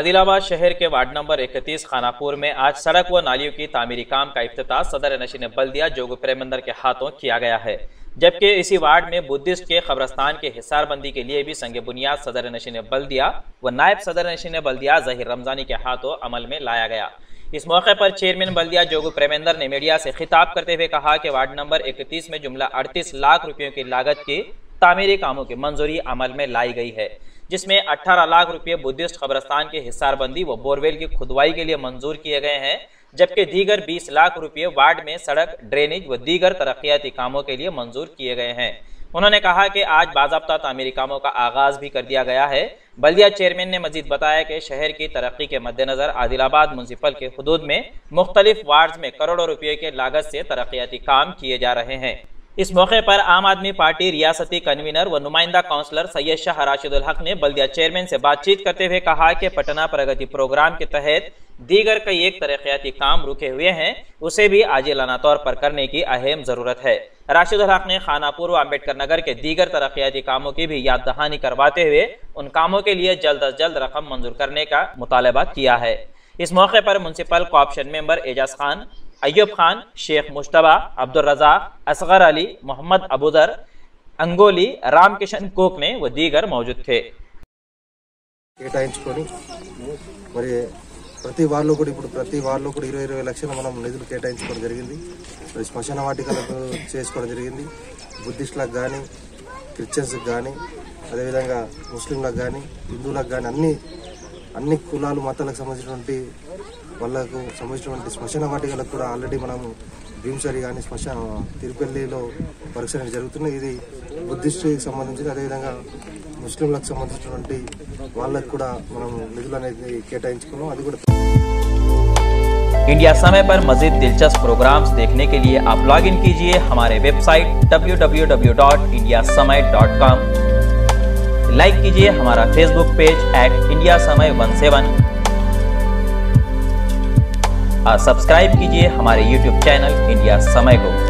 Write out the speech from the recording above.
आदिलाबाद शहर के ward number 31 Khanapur में आज सड़क व नालियों की तामीरी काम का इफ्तिताह सदर नशीन बल्दिया जोगु प्रेमंदर के हाथों किया गया है, जबकि इसी वार्ड में बुद्धिस्ट के कब्रस्तान के हिसारबंदी के लिए भी संग बुनियाद सदर नशीन बल्दिया व नायब सदर नशीन बल्दिया जहीर रमजानी के हाथों अमल में लाया गया। इस मौके पर चेयरमैन बल्दिया जोगु प्रेमेंदर ने मीडिया से खिताब करते हुए कहा कि वार्ड नंबर 31 में जुमला 38 लाख रुपयों की लागत की तामीरी कामों की मंजूरी अमल में लाई गई है, जिसमें 18 लाख रुपये बुद्धिस्ट कब्रस्तान की हिसारबंदी व बोरवेल की खुदवाई के लिए मंजूर किए गए हैं, जबकि दीगर 20 लाख रुपये वार्ड में सड़क, ड्रेनेज व दीगर तरक्याती कामों के लिए मंजूर किए गए हैं। उन्होंने कहा कि आज बाज़ाब्ता तामीरी कामों का आगाज भी कर दिया गया है। बल्दिया चेयरमैन ने मजीद बताया कि शहर की तरक्की के मद्देनजर आदिलाबाद म्युनिसिपल के हुदूद में मुख्तलिफ वार्ड में करोड़ों रुपये की लागत से तरक्याती काम किए जा रहे हैं। इस मौके पर आम आदमी पार्टी रियासती कन्वीनर व नुमाइंदा काउंसलर सैयद शाह राशिदुल हक ने बल्दिया चेयरमैन से बातचीत करते हुए कहा कि पटना प्रगति प्रोग्राम के तहत दीगर कई एक तरक्याती काम रुके हुए हैं, उसे भी आजिलाना तौर पर करने की अहम जरूरत है। राशिदुल हक ने खानापुर व अम्बेडकर नगर के दीगर तरक्याती कामों की भी याद दहानी करवाते हुए उन कामों के लिए जल्द अज जल्द रकम मंजूर करने का मुतालबा किया है। इस मौके पर municipal corporation member Ejaz Khan, Ayyub Khan, Sheikh Mushtaba, Abdul Razzaq, Asghar Ali, Mohammad Abuzar, Angoli, Ramkishan Kokne व दीगर मौजूद थे। ప్రతి వార్డులో కూడా 20 లక్షలు మనం నిధులు కేటాయించుకోవడం జరిగింది। శ్మశాన వాటికలకు చేసుకోవడం జరిగింది। బుద్ధిస్టులకు కానీ, క్రిస్టియన్స్కి కానీ, అదేవిధంగా ముస్లింలకు కానీ, హిందువులకు కానీ అన్ని కులాలు మతాలకు సంబంధించినటువంటి వాళ్ళకు సంబంధించినటువంటి శ్మశాన వాటికలకు కూడా ఆల్రెడీ మనము భీమసరి కానీ తిరుపల్లిలో వర్క్స్ జరుగుతున్నాయి। ఇది బుద్ధిస్టుకి సంబంధించి అదేవిధంగా ముస్లింలకు సంబంధించినటువంటి వాళ్ళకు కూడా మనం నిధులు అనేది కేటాయించుకున్నాం। అది కూడా इंडिया समय पर मजीद दिलचस्प प्रोग्राम्स देखने के लिए आप लॉग इन कीजिए हमारे वेबसाइट www.indiasamay.com। लाइक कीजिए हमारा फेसबुक पेज @indiasamay17 और सब्सक्राइब कीजिए हमारे यूट्यूब चैनल इंडिया समय को।